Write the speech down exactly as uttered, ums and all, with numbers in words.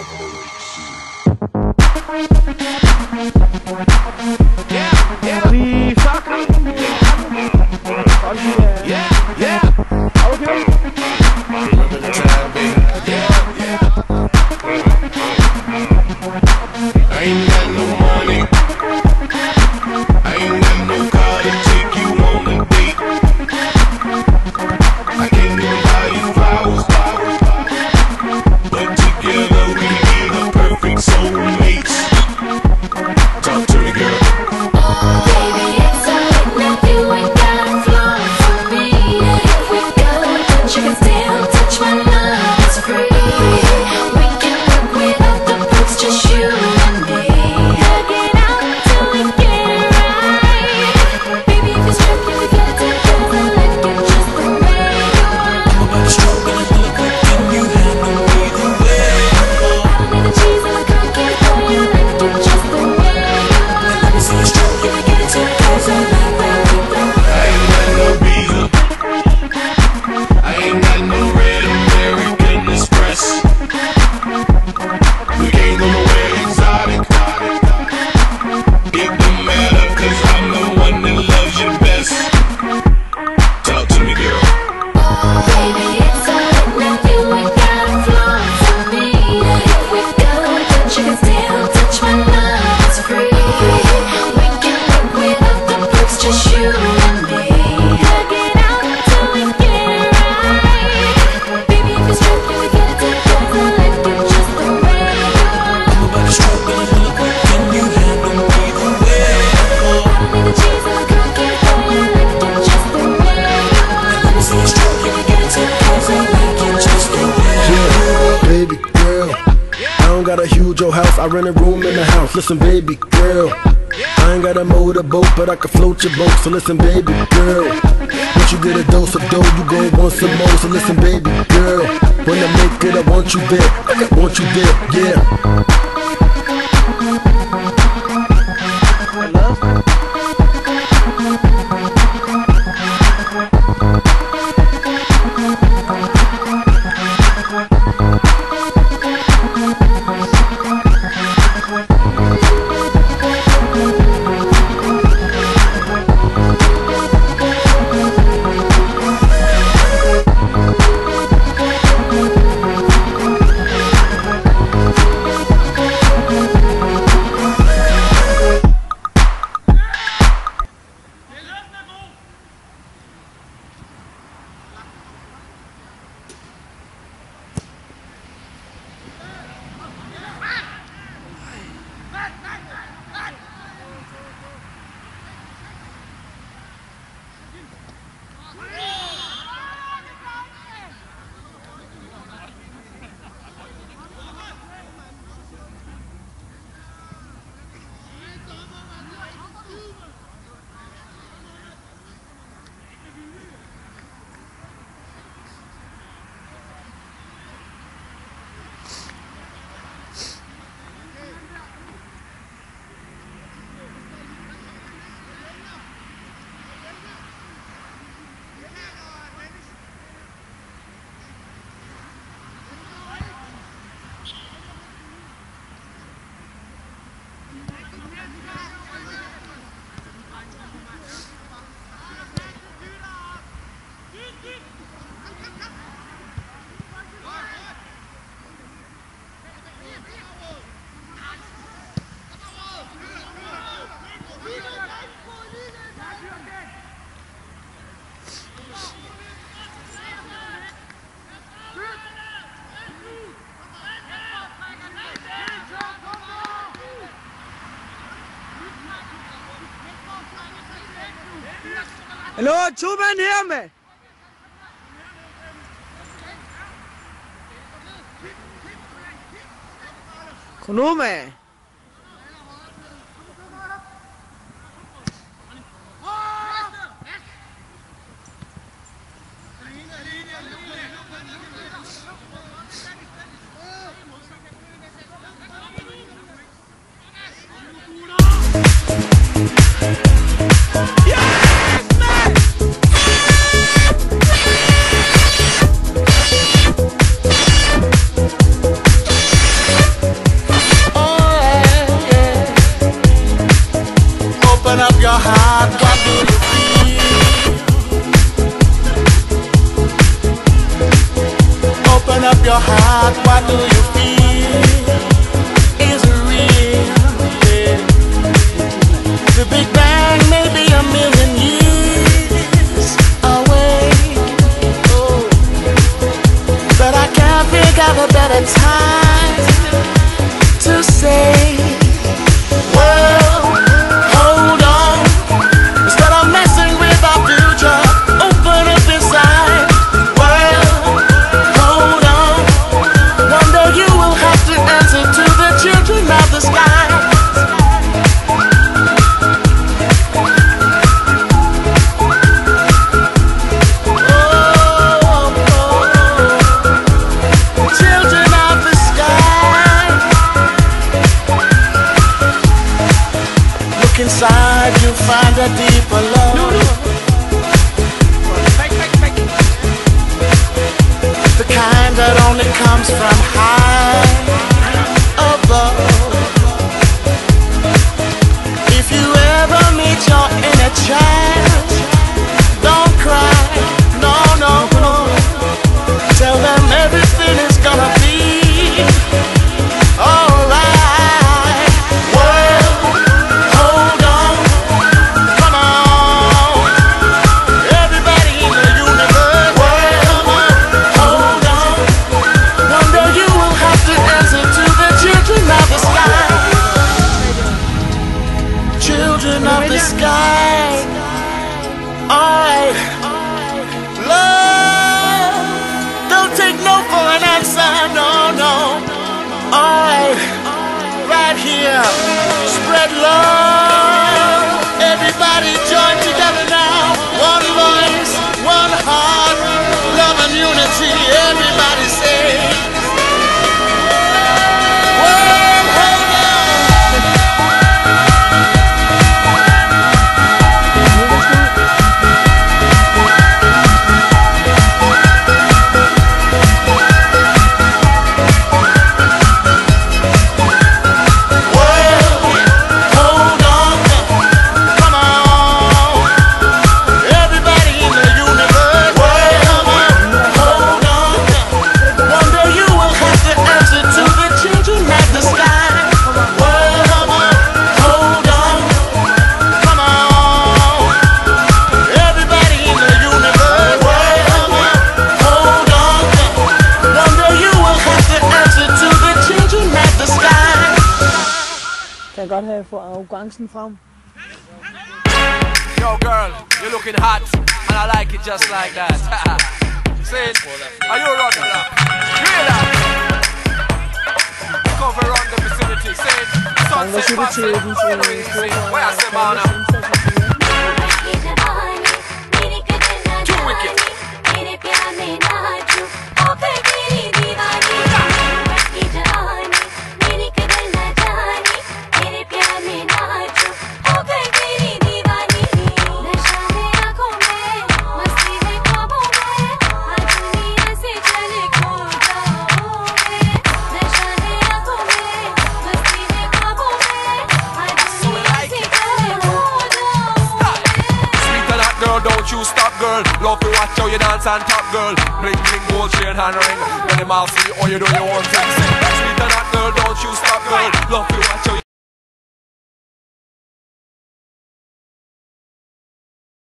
I rent a room in the house. Listen, baby girl, I ain't got a motorboat, but I can float your boat. So listen, baby girl, once you get a dose of dough, you gon' want some more. So listen, baby girl, when I make it, I want you there. I want you there, yeah. Hallo, two men her med. Kom nu med. your heart, what do you feel? Open up your heart, what do you feel? Is it real? Yeah. The Big Bang may be a million years away, oh, but I can't think of a better time to say, well, hold on. Instead of messing with our future, open up inside. Well, hold on. One day you will have to answer to the children of the sky. Inside you find a deeper love, the kind that only comes from high above. If you ever meet your inner child, don't cry, no, no, no. Tell them everything is gonna be alright. Children of the sky, alright. Love, don't take no for an answer, no, no. Alright, right here, spread love. Everybody join together now. One voice, one heart, love and unity. Everybody say, kan godt have få arrogancen frem. Yo girl, you're looking hot, and I like it just like that. Say, are you running up? Real up. Cover on the vicinity. Say, sunset passing. Where I say, man? Too wicked. Don't you stop, girl. Love to watch how you dance on top, girl. Bling bling, gold chain, hand ring. When them all see all you do, you want to sing. Sweet and hot, girl. Don't you stop, girl. Love to watch how you